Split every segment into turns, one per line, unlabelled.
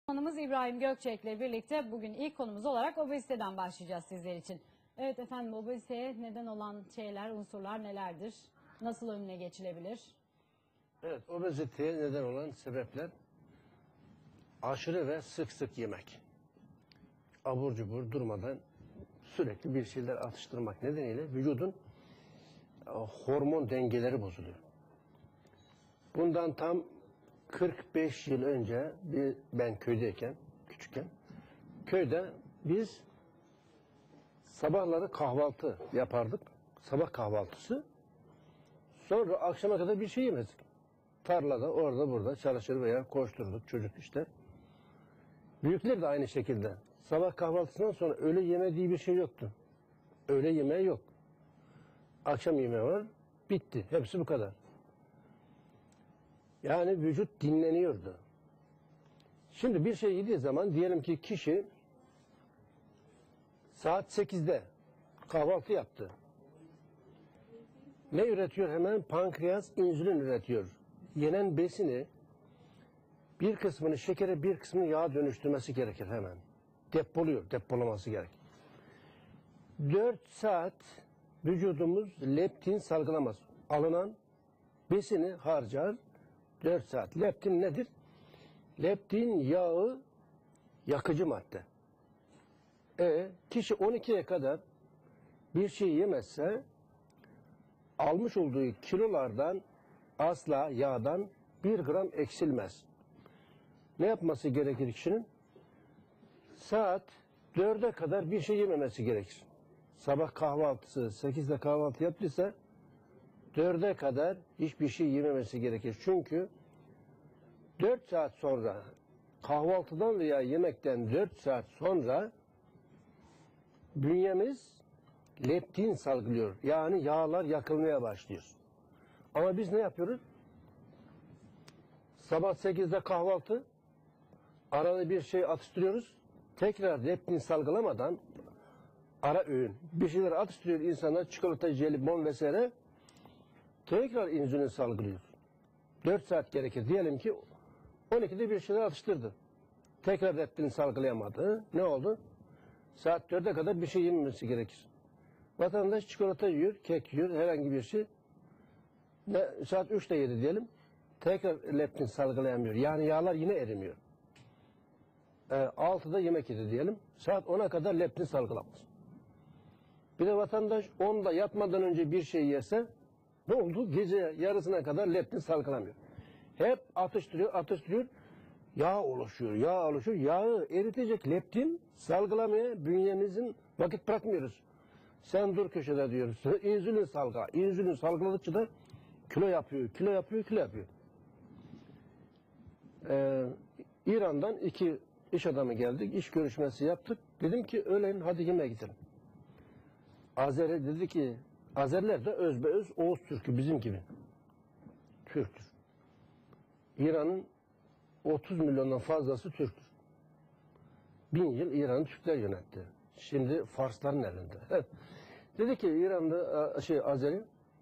Konumuz İbrahim Gökçek ile birlikte bugün ilk konumuz olarak obeziteden başlayacağız sizler için. Evet efendim, obeziteye neden olan şeyler, unsurlar nelerdir? Nasıl önüne geçilebilir?
Evet, obeziteye neden olan sebepler aşırı ve sık sık yemek. Abur cubur durmadan sürekli bir şeyler atıştırmak nedeniyle vücudun hormon dengeleri bozuluyor. Bundan tam 45 yıl önce ben köydeyken, küçükken, köyde biz sabahları kahvaltı yapardık. Sabah kahvaltısı. Sonra akşama kadar bir şey yemezdik. Tarlada, orada, burada çalışır veya koşturduk çocuk işte. Büyükler de aynı şekilde. Sabah kahvaltısından sonra öğle yemediği bir şey yoktu. Öğle yemeği yok. Akşam yemeği var, bitti. Hepsi bu kadar. Yani vücut dinleniyordu. Şimdi bir şey yediği zaman diyelim ki kişi saat 8'de kahvaltı yaptı. Ne üretiyor hemen? Pankreas insülin üretiyor. Yenen besini bir kısmını şekere, bir kısmını yağa dönüştürmesi gerekir hemen. Depolaması gerek. 4 saat vücudumuz leptin salgılamaz. Alınan besini harcar 4 saat. Leptin nedir? Leptin yağı yakıcı madde. Kişi 12'ye kadar bir şey yemezse almış olduğu kilolardan asla yağdan 1 gram eksilmez. Ne yapması gerekir kişinin? Saat 4'e kadar bir şey yememesi gerekir. Sabah kahvaltısı 8'de kahvaltı yaptıysa 4'e kadar hiçbir şey yememesi gerekir. Çünkü 4 saat sonra kahvaltıdan veya yemekten 4 saat sonra bünyemiz leptin salgılıyor. Yani yağlar yakılmaya başlıyor. Ama biz ne yapıyoruz? Sabah 8'de kahvaltı, arada bir şey atıştırıyoruz. Tekrar leptin salgılamadan ara öğün bir şeyler atıştırıyor insanlar, çikolata, jelibon vesaire. Tekrar insülin salgılıyor. 4 saat gerekir. Diyelim ki 12'de bir şeyler atıştırdı. Tekrar leptin salgılayamadı. Ne oldu? Saat 4'e kadar bir şey yememesi gerekir. Vatandaş çikolata yiyor, kek yiyor, herhangi bir şey. Saat 3'te yedi diyelim. Tekrar leptin salgılayamıyor. Yani yağlar yine erimiyor. 6'da yemek yedi diyelim. Saat 10'a kadar leptin salgılamaz. Bir de vatandaş 10'da yatmadan önce bir şey yerse ne oldu? Gece yarısına kadar leptin salgılamıyor. Hep atıştırıyor. Yağ oluşuyor. Yağı eritecek leptin salgılamaya bünyemizin vakit bırakmıyoruz. Sen dur köşede diyoruz. İnsülin salgıla. İnsülin salgıladıkça da kilo yapıyor. İran'dan 2 iş adamı geldik. İş görüşmesi yaptık. Dedim ki öğlen hadi yemeğe gidelim. Azeri dedi ki, Azeriler de özbeöz Oğuz Türk'ü bizim gibi. Türktür. İran'ın 30 milyondan fazlası Türktür. 1000 yıl İran'ı Türkler yönetti. Şimdi Farsların elinde. Dedi ki İran'da Azeri,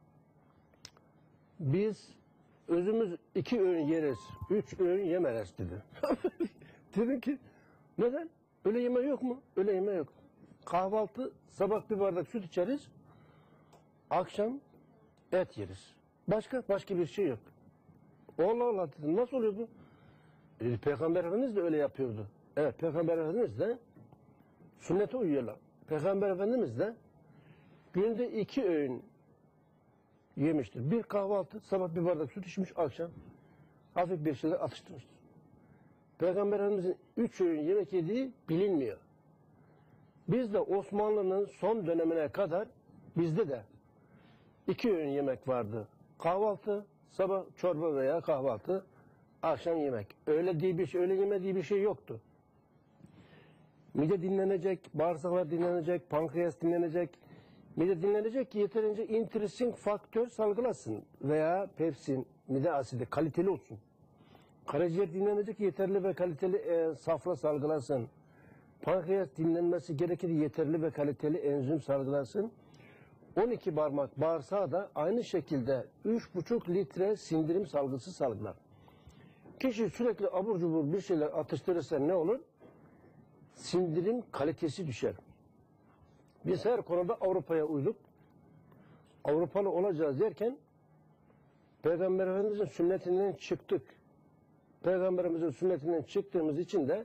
biz özümüz 2 öğün yeriz, 3 öğün yemeriz dedi. Dedim ki neden? Öyle yeme yok mu? Öyle yeme yok. Kahvaltı sabah bir bardak süt içeriz, akşam et yeriz. Başka bir şey yok. Allah Allah dedim, nasıl oluyor bu? Peygamber Efendimiz de öyle yapıyordu. Evet, Peygamber Efendimiz de sünnete uyuyorlar. Peygamber Efendimiz de günde 2 öğün yemiştir. Bir kahvaltı, sabah bir bardak süt içmiş, akşam hafif bir şeyler atıştırmıştır. Peygamber Efendimiz'in 3 öğün yemek yediği bilinmiyor. Biz de Osmanlı'nın son dönemine kadar bizde de 2 öğün yemek vardı. Kahvaltı, sabah çorba veya kahvaltı, akşam yemek. Öyle yemediği bir şey yoktu. Mide dinlenecek, bağırsaklar dinlenecek, pankreas dinlenecek. Mide dinlenecek ki yeterince intrinsik faktör salgılasın veya pepsin, mide asidi kaliteli olsun. Karaciğer dinlenecek ki yeterli ve kaliteli safra salgılasın. Pankreas dinlenmesi gerekir, yeterli ve kaliteli enzim salgılasın. 12 parmak bağırsağı da aynı şekilde 3,5 litre sindirim salgısı salgılar. Kişi sürekli abur cubur bir şeyler atıştırırsa ne olur? Sindirim kalitesi düşer. Biz her konuda Avrupa'ya uyduk. Avrupalı olacağız derken Peygamber Efendimiz'in sünnetinden çıktık. Peygamberimizin sünnetinden çıktığımız için de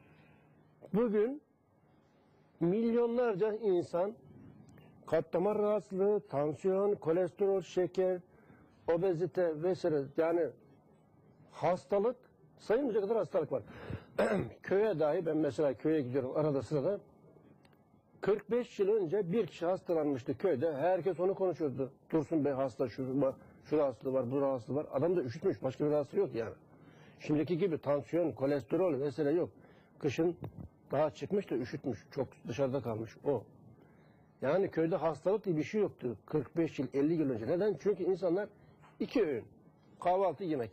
bugün milyonlarca insan kalp damar rahatsızlığı, tansiyon, kolesterol, şeker, obezite vesaire, yani hastalık, sayılmayacak kadar hastalık var. Köye dahi, ben mesela köye gidiyorum arada sırada, 45 yıl önce bir kişi hastalanmıştı köyde. Herkes onu konuşuyordu. Dursun Bey hasta, şu hastalığı var, bu hastalığı var. Adam da üşütmüş, başka bir hastalığı yok yani. Şimdiki gibi tansiyon, kolesterol vesaire yok. Kışın daha çıkmış da üşütmüş, çok dışarıda kalmış o. Yani köyde hastalık diye bir şey yoktu 45 yıl, 50 yıl önce. Neden? Çünkü insanlar 2 öğün kahvaltı yemek.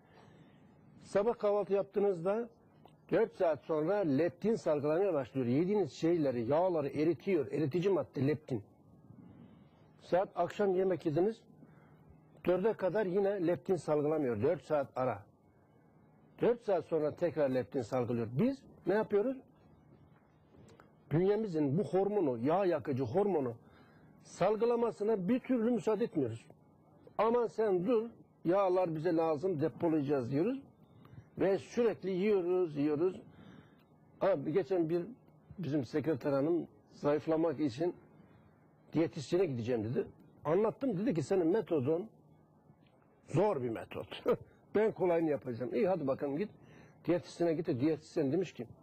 Sabah kahvaltı yaptığınızda 4 saat sonra leptin salgılamaya başlıyor. Yediğiniz şeyleri, yağları eritiyor. Eritici madde leptin. Saat akşam yemek yediniz. 4'e kadar yine leptin salgılamıyor. 4 saat ara. 4 saat sonra tekrar leptin salgılıyor. Biz ne yapıyoruz? Bünyemizin bu hormonu, yağ yakıcı hormonu salgılamasına bir türlü müsaade etmiyoruz. Aman sen dur, yağlar bize lazım, depolayacağız diyoruz. Ve sürekli yiyoruz. Abi geçen bizim sekreter hanım zayıflamak için diyetisyene gideceğim dedi. Anlattım, dedi ki senin metodun zor bir metot. Ben kolayını yapacağım. İyi hadi bakalım git. Diyetisyene git. Diyetisyen demiş ki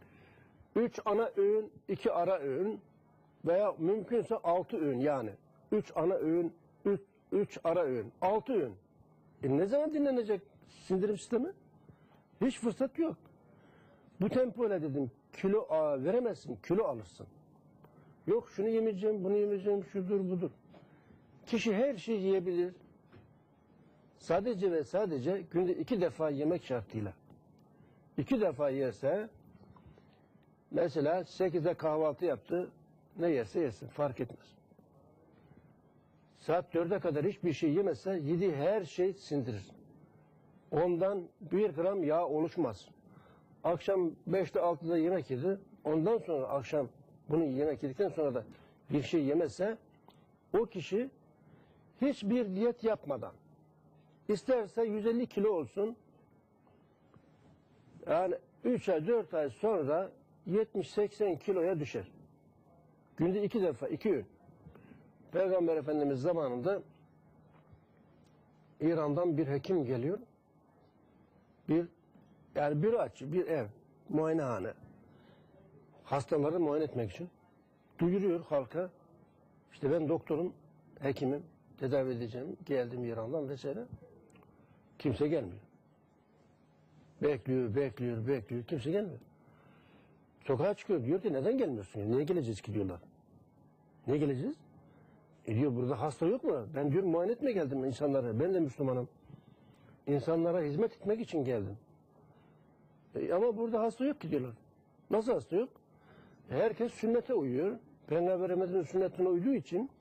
3 ana öğün, 2 ara öğün veya mümkünse 6 öğün yani. 3 ana öğün, 3 ara öğün, 6 öğün. Ne zaman dinlenecek sindirim sistemi? Hiç fırsat yok. Bu tempoyla dedim kilo veremezsin, kilo alırsın. Yok şunu yemeyeceğim, bunu yemeyeceğim, şudur budur. Kişi her şeyi yiyebilir. Sadece ve sadece günde 2 defa yemek şartıyla. 2 defa yerse, mesela 8'de kahvaltı yaptı, ne yerse yesin, fark etmez. Saat 4'e kadar hiçbir şey yemezse, yediği her şey sindirir. Ondan 1 gram yağ oluşmaz. Akşam 5'te 6'da yemek yedi, ondan sonra akşam bunu yemek yedikten sonra da bir şey yemezse, o kişi hiçbir diyet yapmadan, isterse 150 kilo olsun, yani 3 ay 4 ay sonra 70-80 kiloya düşer. Günde 2 defa, 2 öğün. Peygamber Efendimiz zamanında İran'dan bir hekim geliyor. Bir açı, bir ev, muayenehane. Hastaları muayene etmek için. Duyuruyor halka. İşte ben doktorum, hekimim, tedavi edeceğim. Geldim İran'dan vesaire. Kimse gelmiyor. Bekliyor. Kimse gelmiyor. Sokağa çıkıyor. Diyor ki neden gelmiyorsun? Niye geleceğiz ki diyorlar. Niye geleceğiz? Diyor burada hasta yok mu? Ben diyor muayene etmeye geldim insanlara. Ben de Müslümanım. İnsanlara hizmet etmek için geldim. Ama burada hasta yok ki diyorlar. Nasıl hasta yok? Herkes sünnete uyuyor. Peygamberimizin sünnetine uyduğu için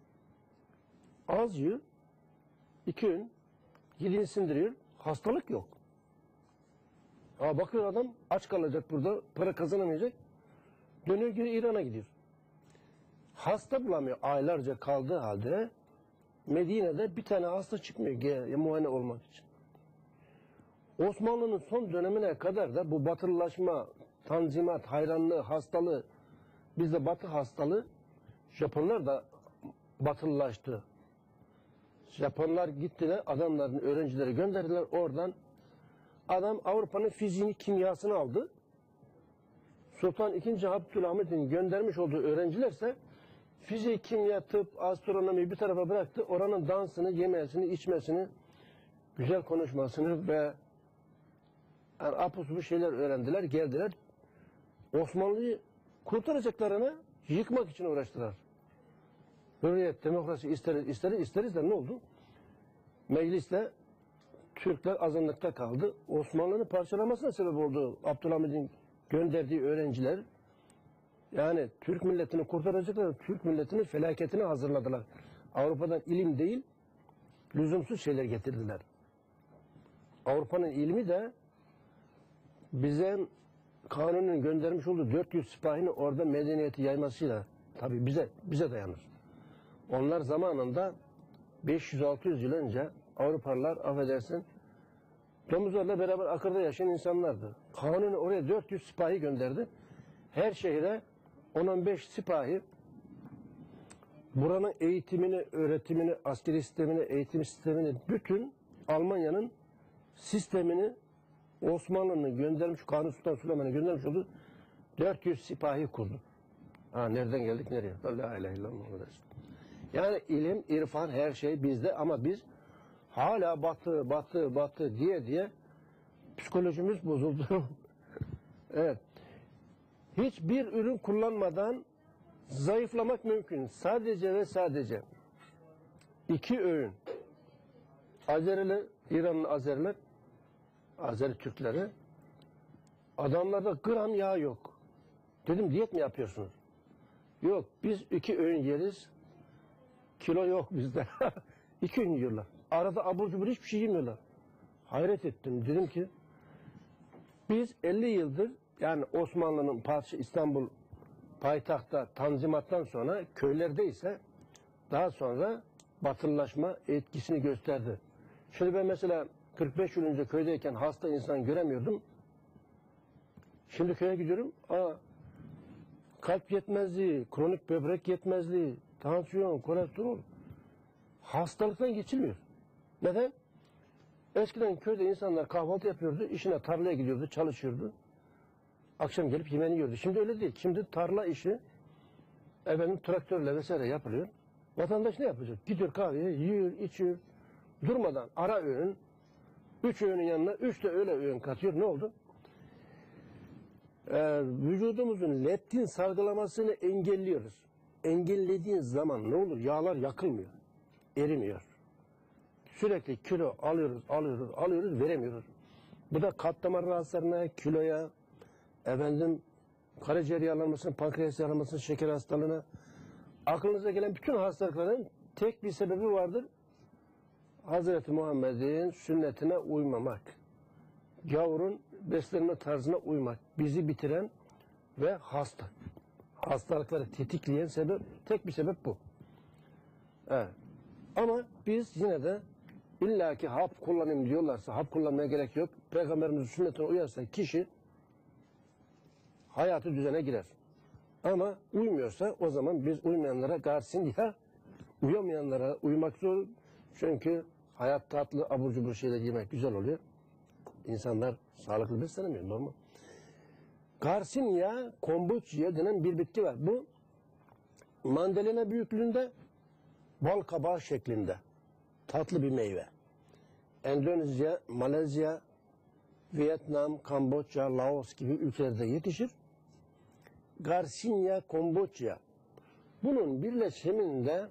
az yiyor. 2 öğün yediğini sindiriyor. Hastalık yok. Bakıyor adam aç kalacak burada. Para kazanamayacak. Dönüyor geri İran'a gidiyor. Hasta bulamıyor. Aylarca kaldığı halde Medine'de bir tane hasta çıkmıyor muayene olmak için. Osmanlı'nın son dönemine kadar da bu batılılaşma, tanzimat, hayranlığı, hastalığı, bizde batı hastalığı, Japonlar da batılılaştı. Japonlar gittiler, adamların öğrencileri gönderdiler oradan. Adam Avrupa'nın fiziğini, kimyasını aldı. Sultan II. Abdülhamid'in göndermiş olduğu öğrencilerse fizik, kimya, tıp, astronomi bir tarafa bıraktı. Oranın dansını, yemesini, içmesini, güzel konuşmasını ve yani apus şeyler öğrendiler, geldiler. Osmanlı'yı kurtaracaklarına yıkmak için uğraştılar. Hürriyet, demokrasi isteriz de ne oldu? Mecliste Türkler azınlıkta kaldı. Osmanlı'nın parçalamasına sebep oldu. Abdülhamid'in gönderdiği öğrenciler, yani Türk milletini kurtaracaklar, Türk milletinin felaketini hazırladılar. Avrupa'dan ilim değil, lüzumsuz şeyler getirdiler. Avrupa'nın ilmi de bize Kanuni'nin göndermiş olduğu 400 sipahinin orada medeniyeti yaymasıyla tabii bize dayanır. Onlar zamanında 500-600 yıl önce Avrupalılar affedersin domuzlarla beraber akırda yaşayan insanlardı. Kanuni oraya 400 sipahi gönderdi. Her şehre 10-15 sipahi buranın eğitimini, öğretimini, askeri sistemini, eğitim sistemini, bütün Almanya'nın sistemini Osmanlı'nın göndermiş, Kanuni Sultan Süleyman'ın göndermiş olduğu 400 sipahi kurdu. Ha, nereden geldik nereye? La ilahe illallah. Yani ilim, irfan, her şey bizde ama biz hala batı diye psikolojimiz bozuldu. Evet. Hiçbir ürün kullanmadan zayıflamak mümkün. Sadece ve sadece 2 öğün. Azeriler, İranlı Azeriler, Azeri Türkleri, adamlarda gram yağ yok. Dedim diyet mi yapıyorsunuz? Yok, biz 2 öğün yeriz, kilo yok bizde. 2 öğün yiyorlar. Arada abur cubur hiçbir şey yemiyorlar. Hayret ettim. Dedim ki biz 50 yıldır yani Osmanlı'nın padişahı İstanbul payitahtta Tanzimat'tan sonra köylerde ise daha sonra batılılaşma etkisini gösterdi. Şimdi ben mesela 45 yıl önce köydeyken hasta insan göremiyordum. Şimdi köye gidiyorum. Kalp yetmezliği, kronik böbrek yetmezliği, tansiyon, kolesterol hastalıktan geçilmiyor. Neden? Eskiden köyde insanlar kahvaltı yapıyordu, işine tarlaya gidiyordu, çalışıyordu. Akşam gelip yemeğini yiyordu. Şimdi öyle değil. Şimdi tarla işi traktörle vesaire yapılıyor. Vatandaş ne yapacak? Gidiyor kahveye, yiyor, içiyor. Durmadan ara öğün, 3 öğünün yanına 3 de öğle öğün katıyor. Ne oldu? Vücudumuzun leptin salgılamasını engelliyoruz. Engellediğin zaman ne olur? Yağlar yakılmıyor, erimiyor. Sürekli kilo alıyoruz, veremiyoruz. Bu da kalp damar rahatsızlarına, kiloya, karaciğer yağlanmasına, pankreas yağlanmasına, şeker hastalığına, aklınıza gelen bütün hastalıkların tek bir sebebi vardır. Hazreti Muhammed'in sünnetine uymamak. Gavurun beslenme tarzına uymak. Bizi bitiren ve hastalıkları tetikleyen tek bir sebep bu. Evet. Ama biz yine de illaki hap kullanayım diyorlarsa hap kullanmaya gerek yok. Peygamberimizin sünnetine uyarsa kişi hayatı düzene girer. Ama uymuyorsa o zaman biz uymayanlara karşısın ya uyamayanlara uymak zor. Çünkü hayat tatlı abur cubur şeyler yemek güzel oluyor. İnsanlar sağlıklı beslenemiyor normal. Garcinia kombucha denen bir bitki var. Bu mandalina büyüklüğünde, bal kabağı şeklinde. Tatlı bir meyve. Endonezya, Malezya, Vietnam, Kamboçya, Laos gibi ülkelerde yetişir. Garcinia kombucha. Bunun birleşiminde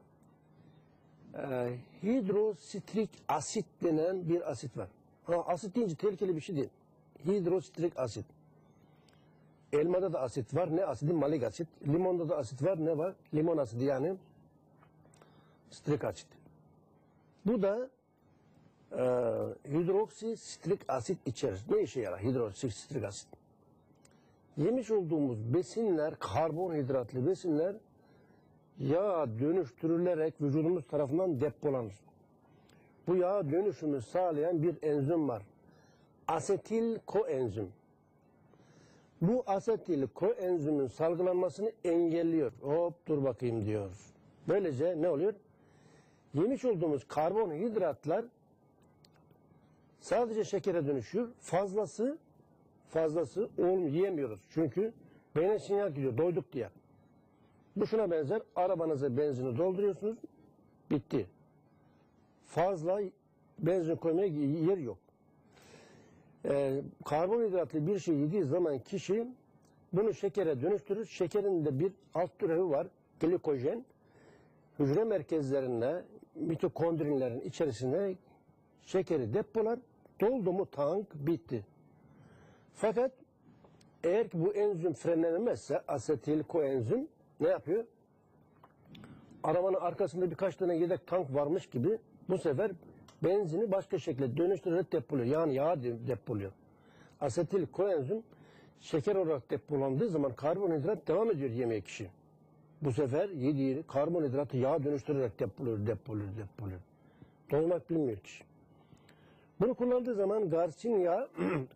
hidrositrik asit denen bir asit var. Asit deyince tehlikeli bir şey değil. Hidrositrik asit. Elmada da asit var. Ne asidi? Malik asit. Limonda da asit var. Ne var? Limon asidi yani sitrik asit. Bu da hidroksisitrik asit içerir. Ne işe yarar hidroksisitrik asit? Yemiş olduğumuz besinler, karbonhidratlı besinler yağa dönüştürülerek vücudumuz tarafından depolanır. Bu yağa dönüşümü sağlayan bir enzim var. Asetil koenzim. Bu asetil koenzimin salgılanmasını engelliyor. Hop dur bakayım diyor. Böylece ne oluyor? Yemiş olduğumuz karbonhidratlar sadece şekere dönüşüyor. Fazlası yiyemiyoruz. Çünkü beyne sinyal gidiyor doyduk diye. Bu şuna benzer. Arabanıza benzini dolduruyorsunuz. Bitti. Fazla benzin koymaya yer yok. Karbonhidratlı bir şey yediği zaman kişi bunu şekere dönüştürür. Şekerin de bir alt türevi var. Glikojen. Hücre merkezlerinde mitokondrinlerin içerisine şekeri depolar. Doldu mu tank bitti. Fakat eğer ki bu enzim frenlenemezse asetil koenzim ne yapıyor? Arabanın arkasında birkaç tane yedek tank varmış gibi bu sefer benzini başka şekilde dönüştürerek depoluyor. Yani yağ depoluyor. Asetil koenzim şeker olarak depolandığı zaman karbonhidrat devam ediyor yemeye kişi. Bu sefer yediği karbonhidratı yağ dönüştürerek depoluyor. Doymak bilmiyor kişi. Bunu kullandığı zaman garsin yağı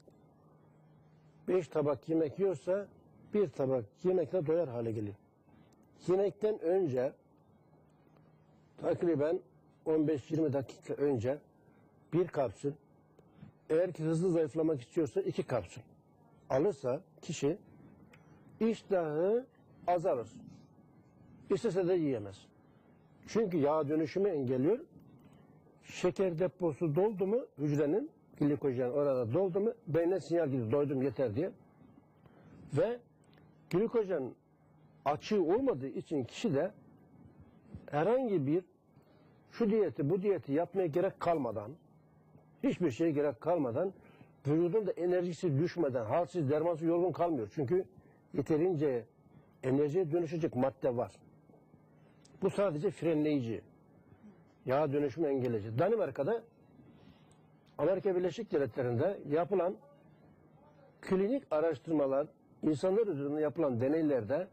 5 tabak yemek yiyorsa 1 tabak yemekle doyar hale geliyor. Yemekten önce takriben 15-20 dakika önce 1 kapsül, eğer ki hızlı zayıflamak istiyorsa 2 kapsül alırsa kişi iştahı azalır. İstese de yiyemez. Çünkü yağ dönüşümü engelliyor. Şeker deposu doldu mu hücrenin, glikojen orada doldu mu beyne sinyal gidiyor, doydum yeter diye. Ve glikojen açığı olmadığı için kişi de herhangi bir şu diyeti bu diyeti yapmaya gerek kalmadan, hiçbir şeye gerek kalmadan, vücudun da enerjisi düşmeden, halsiz, dermansız, yorgun kalmıyor. Çünkü yeterince enerjiye dönüşecek madde var. Bu sadece frenleyici. Yağ dönüşümü engelleyici. Danimarka'da, Amerika Birleşik Devletleri'nde yapılan klinik araştırmalar, insanlar üzerinde yapılan deneylerde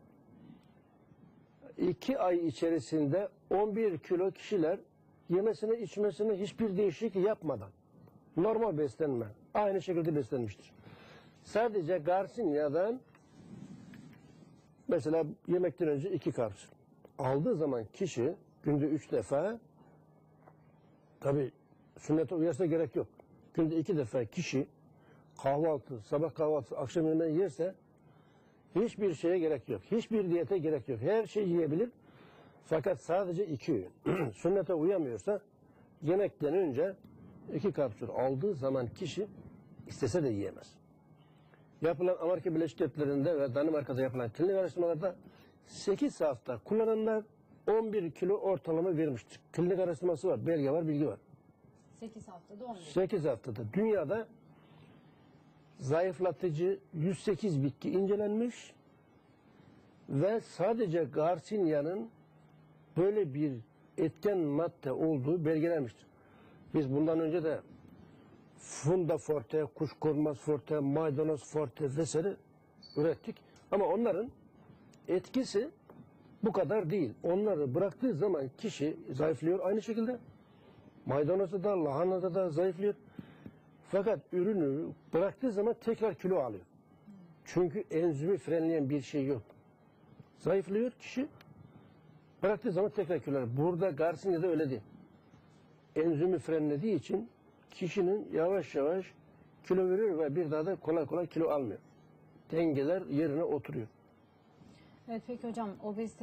2 ay içerisinde 11 kilo kişiler yemesine içmesine hiçbir değişiklik yapmadan normal beslenme, aynı şekilde beslenmiştir. Sadece garsinyadan mesela yemekten önce 2 kapsül aldığı zaman kişi günde 3 defa, tabi sünnete uyarsa gerek yok. Günde 2 defa kişi kahvaltı, sabah kahvaltı, akşam yemeği yerse hiçbir şeye gerek yok. Hiçbir diyete gerek yok. Her şeyi yiyebilir. Fakat sadece 2 öğün. Sünnete uyamıyorsa yemekten önce 2 kapsül aldığı zaman kişi istese de yiyemez. Yapılan Amerika Birleşik Devletleri'nde ve Danimarka'da yapılan klinik araştırmalarda 8 hafta kullananlar 11 kilo ortalama vermiştir. Klinik araştırması var, belge var, bilgi var.
8 haftada 11.
8 haftada dünyada zayıflatıcı 108 bitki incelenmiş ve sadece garsinyanın böyle bir etken madde olduğu belgelenmiştir. Biz bundan önce de funda forte, kuşkonmaz forte, maydanoz forte vesaire ürettik. Ama onların etkisi bu kadar değil. Onları bıraktığı zaman kişi zayıflıyor aynı şekilde. Maydanozda da, lahanada da zayıflıyor. Fakat ürünü bıraktığı zaman tekrar kilo alıyor. Çünkü enzimi frenleyen bir şey yok. Zayıflıyor kişi, bıraktığı zaman tekrar kilo alıyor. Burada garsinyada öyle değil. Enzimi frenlediği için kişinin yavaş yavaş kilo veriyor ve bir daha da kolay kolay kilo almıyor. Dengeler yerine oturuyor.
Evet peki hocam, obezite